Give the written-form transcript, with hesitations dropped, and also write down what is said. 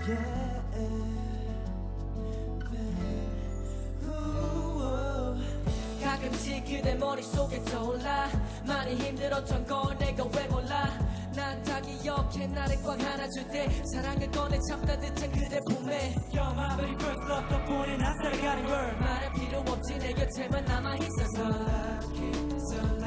가끔씩 그대 머릿속에 떠올라 많이 힘들었던 걸 내가 왜 몰라 난 다 기억해 나를 꽉 안아줄 때 사랑을 꺼내 참다 듯한 그대 품에 You're my very first love 덕분에 난 살아가는 걸 말할 필요 없지 내 곁에만 남아있어서 So lucky, so lucky